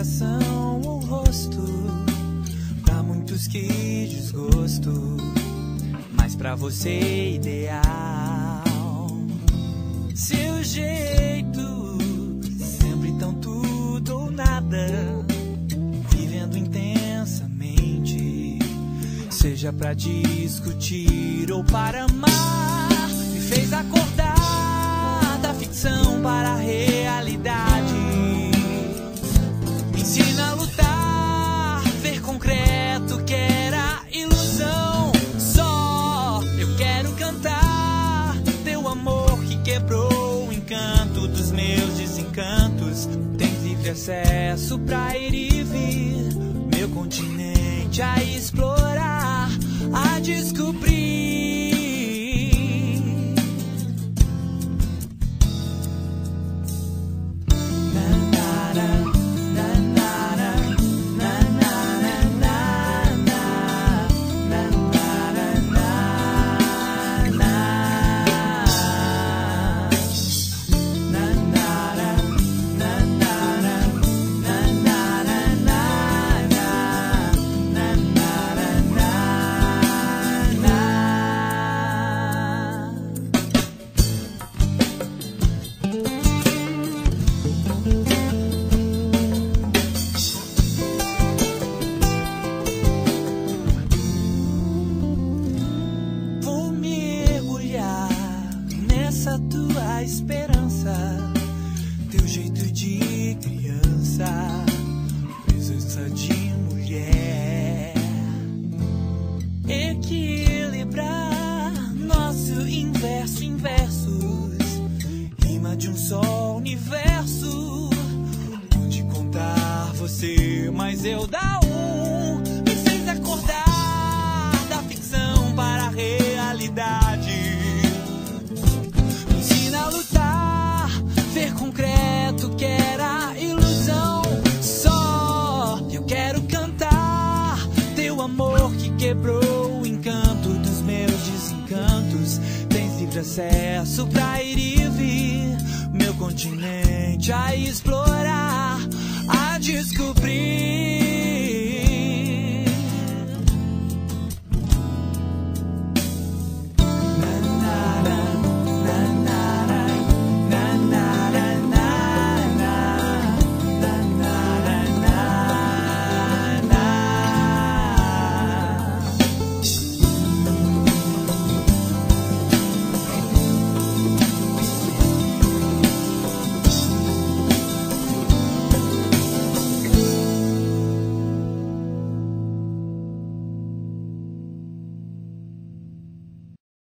coração ou rosto. Pra muitos que desgosto, mas pra você ideal. Seu jeito, sempre tão tudo ou nada, vivendo intensamente, seja pra discutir ou para amar. Me fez acordar da ficção para a realidade. Me ensina a lutar, ver concreto que era ilusão. Só eu quero cantar teu amor que quebrou o encanto dos meus desencantos. Tens livre acesso pra ir e vir, meu continente a explorar, a descobrir. Tua esperança, teu jeito de criança, presença de mulher, equilibrar nosso inverso, inversos, rima de um só universo, onde contar você, mas eu dá um. Me fez acordar da ficção para a realidade. A lutar, ver concreto que era ilusão. Só eu quero cantar teu amor que quebrou o encanto dos meus desencantos. Tens livre acesso pra ir e vir, meu continente a explorar, a descobrir.